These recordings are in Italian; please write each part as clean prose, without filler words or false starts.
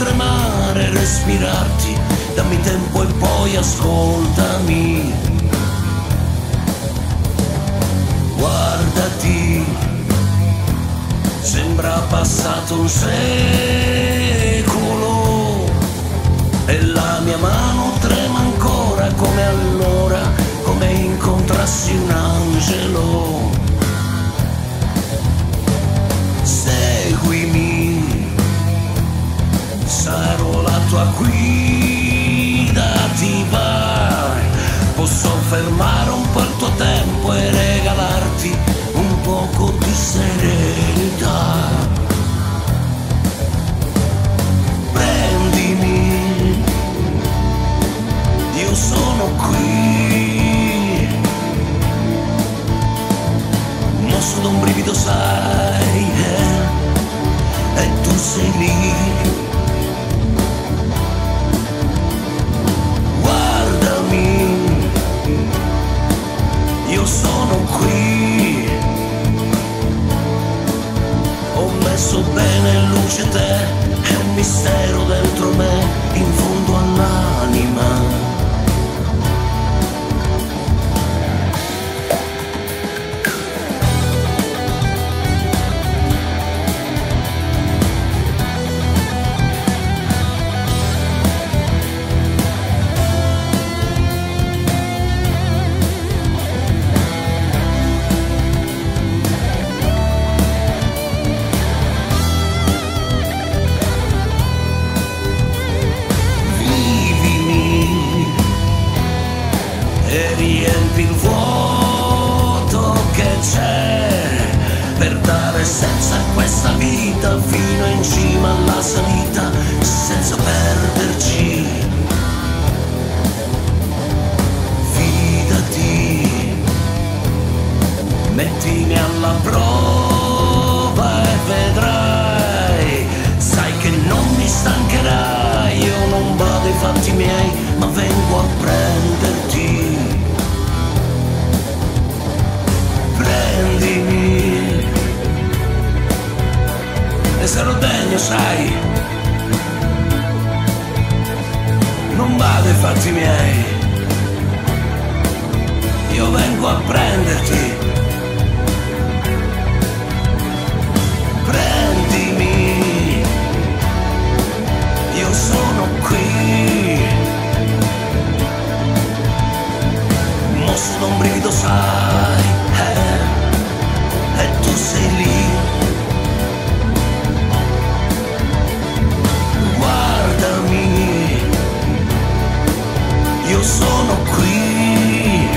tremare, respirarti, dammi tempo e poi ascoltami. Guardati, sembra passato un secolo e la mia mano trema ancora come allora, come incontrassi un angelo. Seguimi, sarò la tua guida, ti vai. Posso fermare un po' il tuo tempo e regalarti un poco di serenità. Prendimi, io sono qui. Mosso da un brivido, sai, e tu sei lì. Guardami, io sono qui. Ho messo bene in luce te, è un mistero dentro me, in fondo all'anima. Riempi il vuoto che c'è per dare senso a questa vita fino in cima alla salita senza perderci. Fidati, mettimi alla prova e vedrai, sai che non mi stancherai. Io non vado ai fatti miei ma vengo a prenderti. Prendimi e sarò degno, sai, non vado ai fatti miei, io vengo a prenderti. Prendimi, io sono qui. Mosso da un brivido, sai, e tu sei lì. Guardami, io sono qui.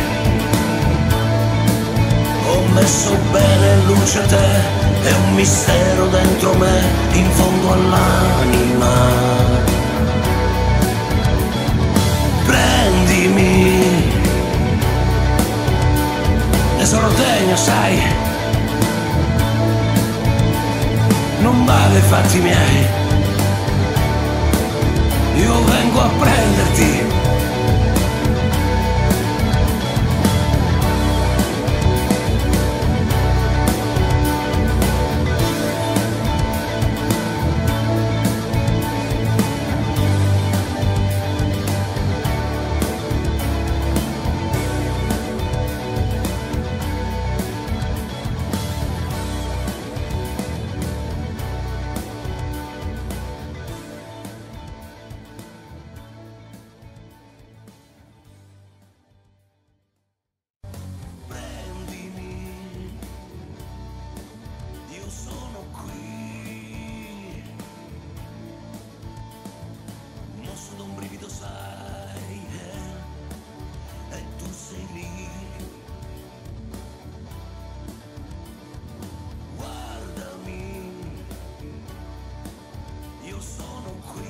Ho messo bene in luce te, è un mistero dentro me, in fondo all'anima. Prendimi, ne sono degno, sai, non vado ai fatti miei, io vengo a prenderti. Io sono qui.